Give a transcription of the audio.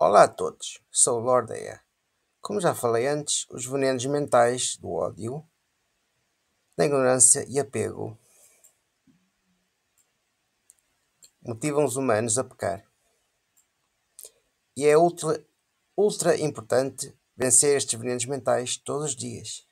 Olá a todos, sou o Lord Ea. Como já falei antes, os venenos mentais do ódio, da ignorância e apego motivam os humanos a pecar. E é ultra importante vencer estes venenos mentais todos os dias.